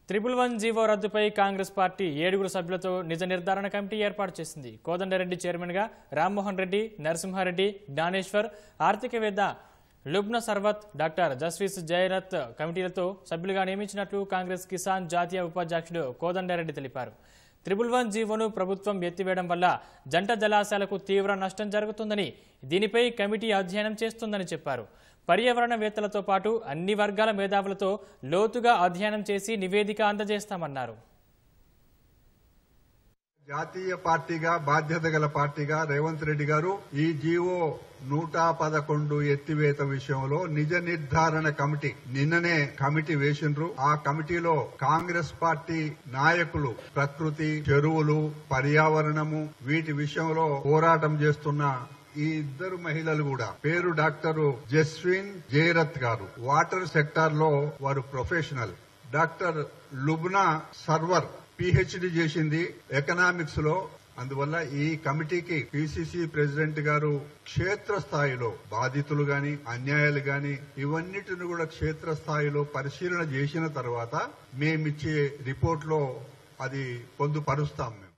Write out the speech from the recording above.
311 GO రద్దుపై Congress party 7 సభ్యులతో నిజ నిర్ధారణ కమిటీ ఏర్పాటు చేసింది. కోదండరెడ్డి చైర్మన్ గా రామ్మోహన్ రెడ్డి, నరసింహారెడ్డి, జ్ఞానేశ్వర్, ఆర్థికవేత్త లుబ్నా సర్వత్, డాక్టర్ జస్విస్ జయరత్ కమిటీలతో సభ్యులుగా నియమించినట్లు కాంగ్రెస్ కిసాన్ జాతీయ ఉపాధ్యక్షుడు కోదండరెడ్డి తెలిపారు. 311 జీవోను ప్రభుత్వం ఎత్తివేయడం వల్ల జంట జలాశయాలకు తీవ్ర నష్టం జరుగుతుందని, దీనిపై కమిటీ అధ్యయనం చేస్తుందని చెప్పారు. పర్యావరణవేత్తలతో పాటు అన్ని వర్గాల మేధావులతో లోతుగా అధ్యయనం చేసి నివేదిక అందజేస్తామన్నారు. జాతీయ పార్టీగా బాధ్యత గల పార్టీగా రేవంత్ రెడ్డి గారు ఈ జీవో 111 ఎత్తివేత విషయంలో నిజ నిర్ధారణ కమిటీ నిన్ననే కమిటీ వేసిండ్రు. ఆ కమిటీలో కాంగ్రెస్ పార్టీ నాయకులు ప్రకృతి, చెరువులు, పర్యావరణము వీటి విషయంలో పోరాటం చేస్తున్న ఈ ఇద్దరు మహిళలు కూడా పేరు డాక్టర్ జస్విన్ జయరత్ గారు, వాటర్ సెక్టార్ లో వారు professional. Doctor Lubna Sarwar PhD చేసింది ఎకనామిక్స్ లో. అందువల్ల ఈ కమిటీకి PCC ప్రెసిడెంట్ గారు క్షేత్రస్థాయిలో బాధితులు గాని, అన్యాయాలు గాని ఇవన్నిటిని కూడా క్షేత్రస్థాయిలో పరిశీలన చేసిన తర్వాత మేమిచ్చే రిపోర్ట్ లో అది పొందుపరుస్తాం.